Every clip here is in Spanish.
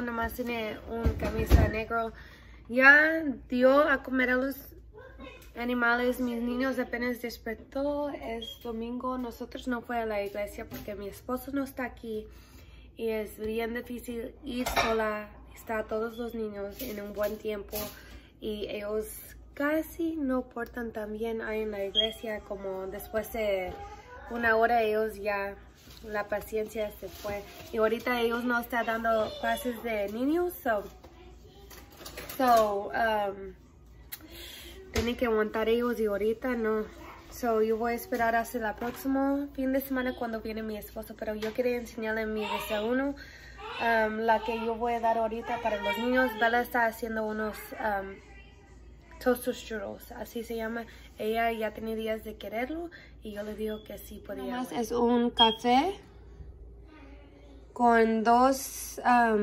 no, nomás tiene un camisa negro. Ya dio a comer a los animales. Mis niños apenas despertó. Es domingo. Nosotros no fue a la iglesia porque mi esposo no está aquí. Y es bien difícil ir sola. Está todos los niños en un buen tiempo. Y ellos casi no portan tan bien ahí en la iglesia. Como después de una hora ellos ya, la paciencia se fue. Y ahorita ellos no están dando clases de niños. Tienen que aguantar ellos y ahorita no. Yo voy a esperar hasta el próximo fin de semana cuando viene mi esposo. Pero yo quería enseñarle mi desayuno. La que yo voy a dar ahorita para los niños. Bella está haciendo unos toastos churros, así se llama. Ella ya tenía días de quererlo y yo le digo que sí podía. Es un café con 2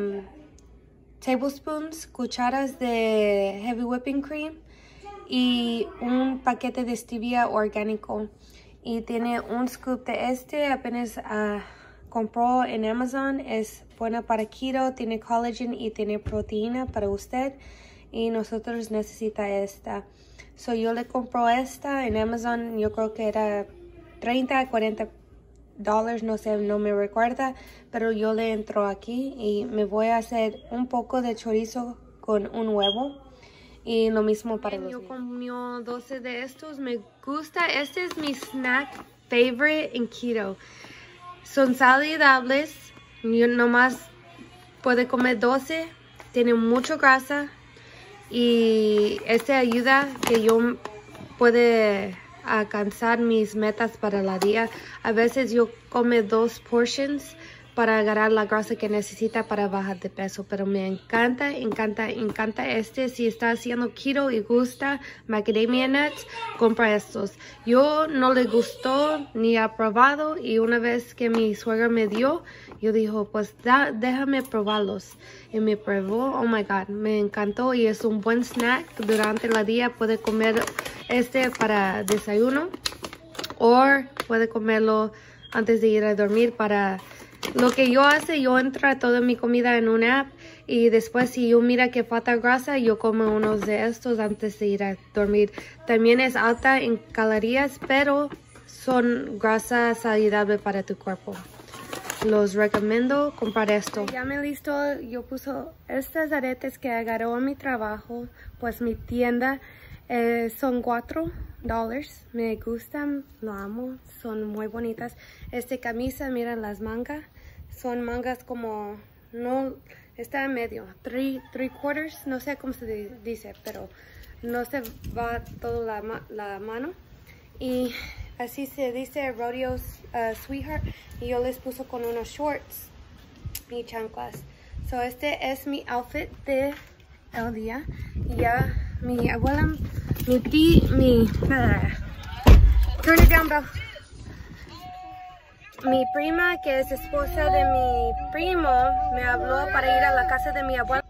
tablespoons, cucharas de heavy whipping cream y un paquete de stevia orgánico. Y tiene un scoop de apenas compró en Amazon. Es buena para keto, tiene collagen y tiene proteína para usted. Y nosotros necesita esta. Yo le compro esta en Amazon. Yo creo que era $30, $40, no sé, no me recuerda. Pero yo le entro aquí y me voy a hacer un poco de chorizo con un huevo. Y lo mismo para los niños. Yo comí 12 de estos. Me gusta. Este es mi snack favorite en keto. Son saludables. Yo nomás puedo comer 12. Tiene mucha grasa. Y ayuda que yo pueda alcanzar mis metas para el día. A veces yo como 2 portions para agarrar la grasa que necesita para bajar de peso. Pero me encanta Si está haciendo keto y gusta macadamia nuts, compra estos. Yo no le gustó ni ha probado. Y una vez que mi suegra me dio, yo dijo, pues déjame probarlos. Y me probó, oh my god, me encantó. Y es un buen snack durante el día. Puede comer para desayuno. O puede comerlo antes de ir a dormir para... Lo que yo hace, yo entro toda mi comida en una app. Y después si yo mira que falta grasa, yo como unos de estos antes de ir a dormir. También es alta en calorías, pero son grasa saludable para tu cuerpo. Los recomiendo comprar esto. Ya me listo, yo puse estas aretes que agarró a mi trabajo, pues mi tienda. Son $4. Me gustan, lo amo, son muy bonitas. Camisa, miren las mangas. Son mangas como, no, está en medio, 3/4, no sé cómo se dice, pero no se va toda la mano. Y así se dice Rodeo's Sweetheart. Y yo les puse con unos shorts y chanclas. Este es mi outfit de el día. Y ya mi abuela, turn it down, bro. Mi prima, que es esposa de mi primo, me habló para ir a la casa de mi abuela.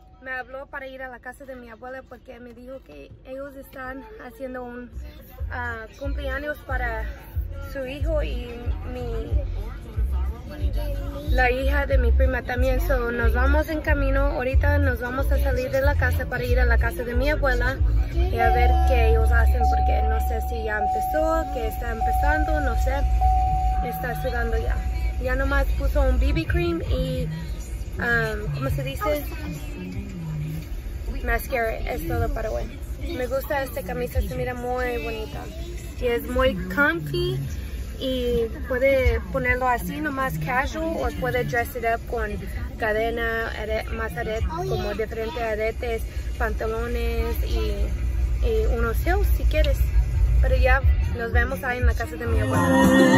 Porque me dijo que ellos están haciendo un cumpleaños para su hijo y la hija de mi prima también. Nos vamos en camino. Ahorita nos vamos a salir de la casa para ir a la casa de mi abuela y a ver qué ellos hacen, porque no sé si ya empezó, que está empezando, no sé. Está sudando ya. Ya nomás puso un BB cream y ¿cómo se dice? Mascara. Es todo para hoy. Me gusta esta camisa, se mira muy bonita y es muy comfy. Y puede ponerlo así nomás casual, o puede dress it up con cadena, más aretes, como diferentes aretes, pantalones y unos heels si quieres. Pero ya nos vemos ahí en la casa de mi abuela.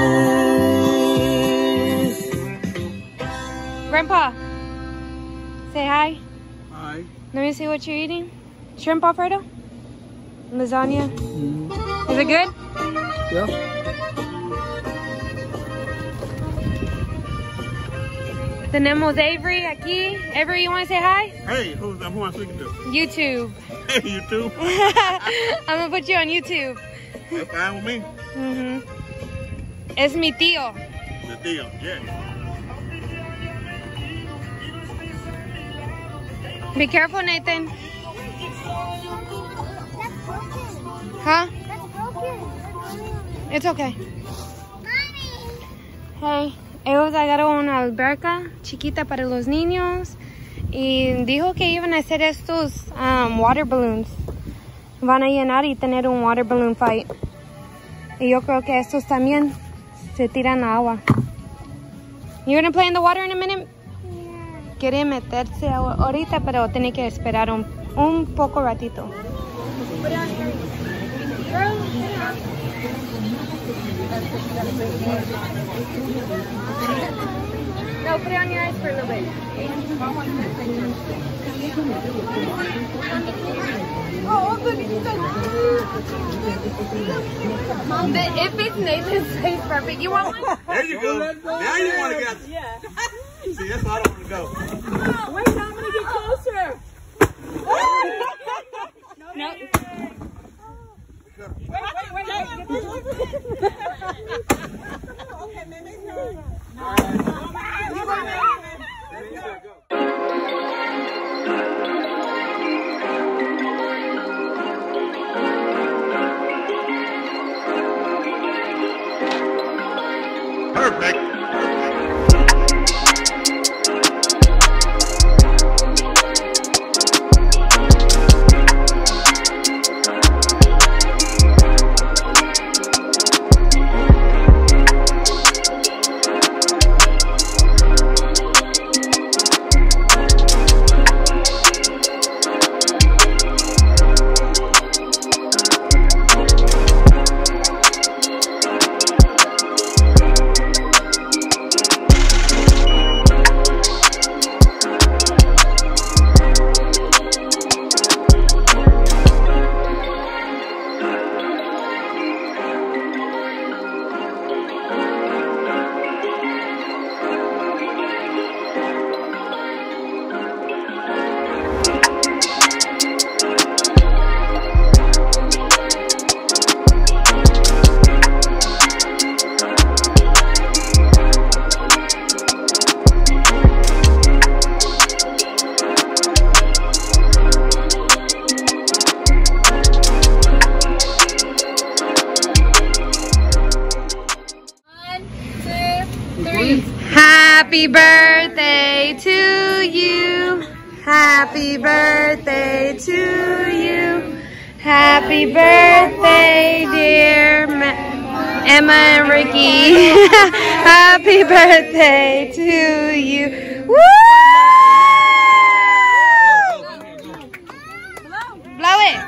Grandpa, say hi. Hi. Let me see what you're eating. Shrimp Alfredo? Lasagna? Is it good? Yeah. Tenemos Avery aquí. Avery, you want to say hi? Hey, who am I speaking to? YouTube. Hey, YouTube. I'm going to put you on YouTube. That's fine with me. Es mi tío. The deal, yeah. Be careful, Nathan. Huh? It's okay. Hey, ellos agarraron una alberca chiquita para los niños y dijo que iban a hacer estos water balloons. Van a llenar y tener un water balloon fight. Y yo creo que estos también se tiran agua. You're gonna play in the water in a minute? Yeah. Quiere meterse ahorita, pero tiene que esperar un poco ratito. No, put it on your eyes for a little bit. Oh, Mom, it fits Nathan's face perfect. You want one? There you go. Now you want to get. Yeah. See, that's why I don't want to go. Wait, I'm gonna get closer. No. Wait. Okay, maybe no. Perfect. Happy birthday to you. Happy birthday to you. Happy birthday, dear Emma and Ricky. Happy birthday to you. Woo! Blow it.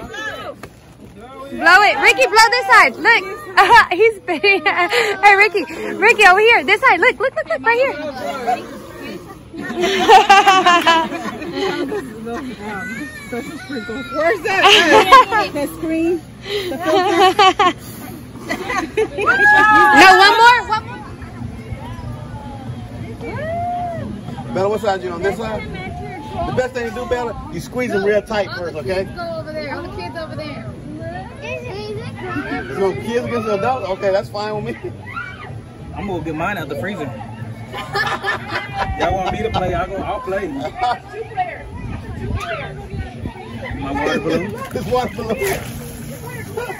Blow it. Ricky, blow this side. Look. He's spitting. Hey, Ricky, over here. This side. Look, right here. Where's that? The screen? No, one more. Bella, what side you on? This side? The best thing to do, Bella, you squeeze them real tight first, okay? Go over there. All the kids over there. There's no kids against the adults? Okay, that's fine with me. I'm gonna get mine out the freezer. Y'all want me to play? I'll play. 2 players. My water balloon. This water balloon.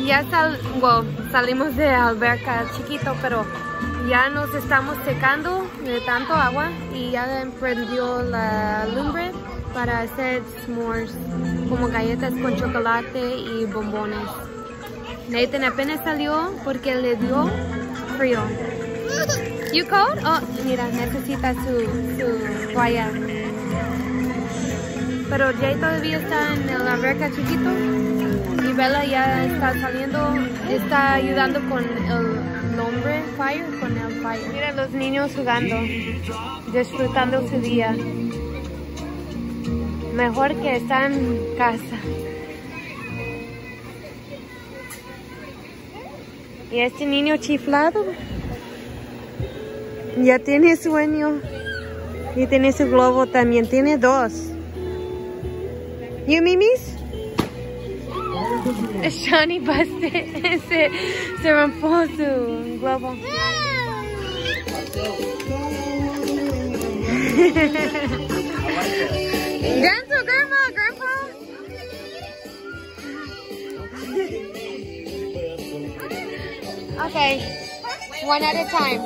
ya salimos de alberca chiquito, pero ya nos estamos secando de tanto agua y ya prendió la lumbre para hacer s'mores, como galletas con chocolate y bombones. Nathan apenas salió porque le dio frío. You cold? Oh, mira, necesita su toalla. Pero Jay todavía está en la alberca chiquito y Bella ya está saliendo, está ayudando con el hombre fire, con el fire. Mira los niños jugando, disfrutando su día. Mejor que estar en casa. Y este niño chiflado ya tiene sueño. Y tiene su globo también, tiene dos. ¿Y Mimis? Shani Baste se rompió su globo. Gentle, Grandpa. Okay, one at a time.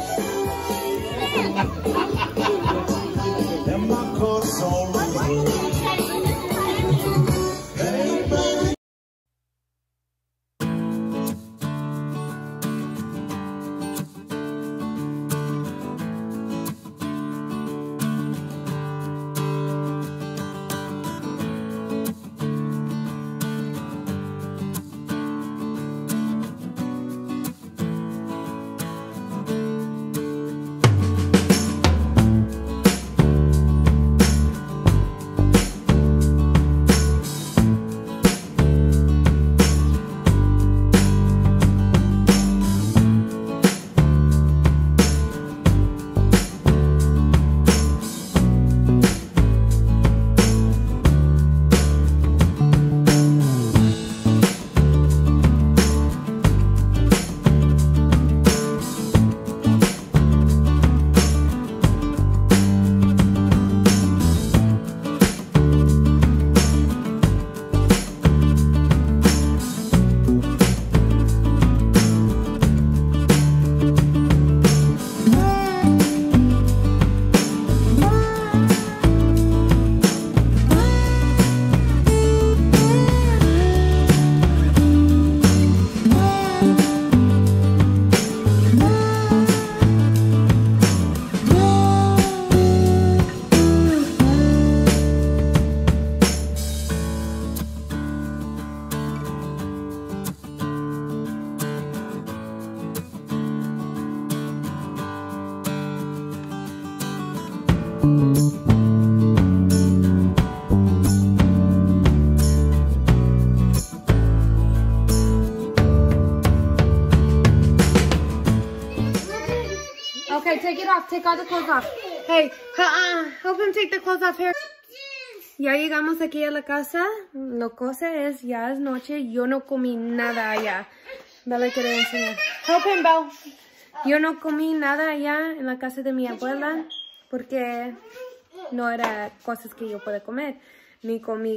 Okay, take it off. Take all the clothes off. Hey, help him take the clothes off here. Ya llegamos aquí a la casa. La cosa es, ya es noche. Yo no comí nada allá. Bella quiere enseñar. Help him, Belle. Yo no comí nada allá en la casa de mi abuela porque no era cosas que yo pueda comer. Ni comí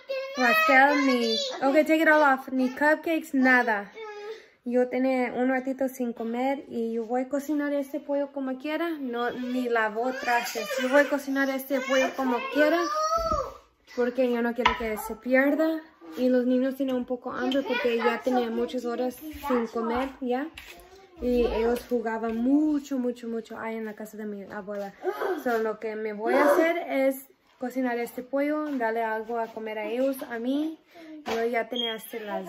pastel, ni... Okay, take it all off. Ni cupcakes, nada. Yo tenía un ratito sin comer y yo voy a cocinar este pollo como quiera. No, ni lavo trastes. Yo voy a cocinar este pollo como quiera porque yo no quiero que se pierda. Y los niños tienen un poco hambre porque ya tenían muchas horas sin comer ya. Y ellos jugaban mucho ahí en la casa de mi abuela. So, lo que me voy a hacer es cocinar este pollo, darle algo a comer a ellos, a mí. Yo ya tenía hasta las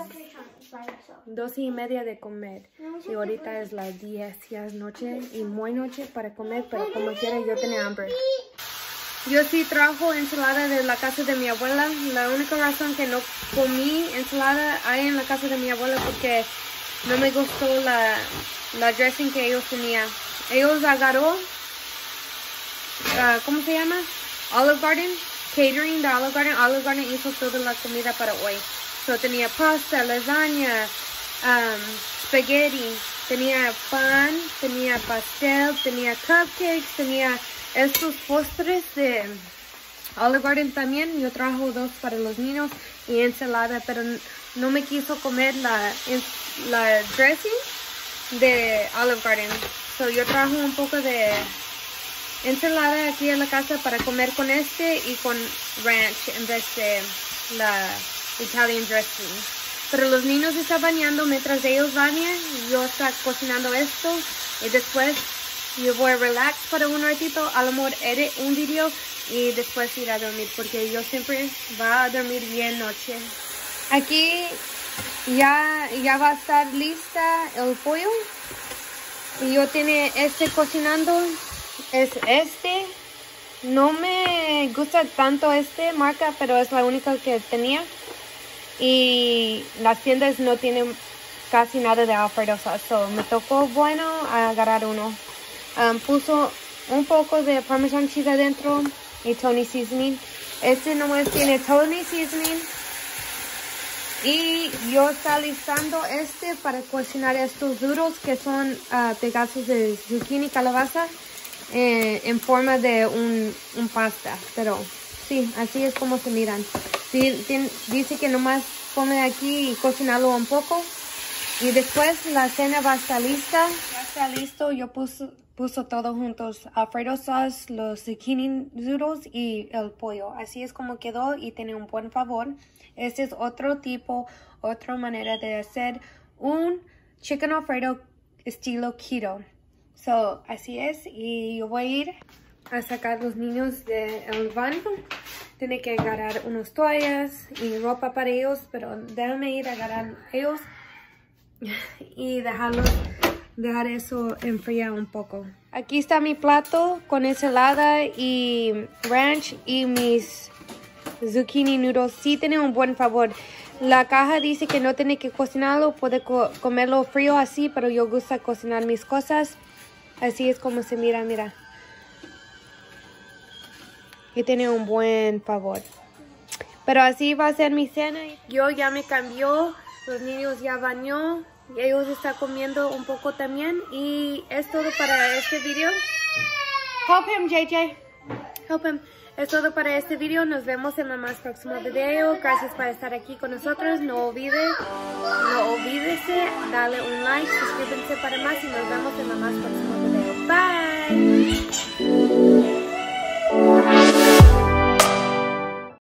12:30 de comer. Y ahorita es las 10, ya es noche y muy noche para comer, pero como quiera yo tenía hambre. Yo sí trajo ensalada de la casa de mi abuela. La única razón que no comí ensalada ahí en la casa de mi abuela porque no me gustó la dressing que ellos tenían. Ellos agarró, ¿cómo se llama? Olive Garden, catering de Olive Garden. Olive Garden hizo toda la comida para hoy. So, tenía pasta, lasaña, spaghetti, tenía pan, tenía pastel, tenía cupcakes, tenía estos postres de Olive Garden también, yo trajo 2 para los niños y ensalada, pero no me quiso comer la dressing de Olive Garden. So yo trajo un poco de ensalada aquí en la casa para comer con este y con ranch en vez de la Italian dressing. Pero los niños están bañando mientras ellos bañan, yo estoy cocinando esto y después yo voy a relax para un ratito, a lo mejor edit un video y después ir a dormir porque yo siempre voy a dormir bien noche. Aquí ya va a estar lista el pollo y yo tiene este cocinando, es este. No me gusta tanto este marca, pero es la única que tenía. Y las tiendas no tienen casi nada de Alfredo sauce. So me tocó bueno agarrar uno. Puso un poco de Parmesan cheese adentro y Tony Seasoning. Este nomás tiene Tony Seasoning. Y yo estoy listando este para cocinar estos duros que son pedazos de zucchini y calabaza. En forma de un pasta, pero sí, así es como se miran. Sí, dice que nomás pone aquí y cocinarlo un poco y después la cena va a estar lista. Ya está listo, yo puso todo juntos, Alfredo sauce, los zucchini duros y el pollo. Así es como quedó y tiene un buen sabor. Este es otro tipo, otra manera de hacer un chicken Alfredo estilo keto. So, así es, y yo voy a ir a sacar los niños del baño. Tiene que agarrar unas toallas y ropa para ellos, pero déjame ir a agarrar ellos y dejar eso enfriar un poco. Aquí está mi plato con ensalada y ranch y mis zucchini noodles. Sí tiene un buen sabor. La caja dice que no tiene que cocinarlo, puede comerlo frío así, pero yo gusta cocinar mis cosas. Así es como se mira, mira. Y tiene un buen sabor. Pero así va a ser mi cena. Yo ya me cambió, los niños ya bañó. Y ellos están comiendo un poco también. Y es todo para este video. Help him, JJ. Help him. Es todo para este video. Nos vemos en el más próximo video. Gracias por estar aquí con nosotros. No olvídese darle un like, suscríbanse para más y nos vemos en el más próximo video. Bye.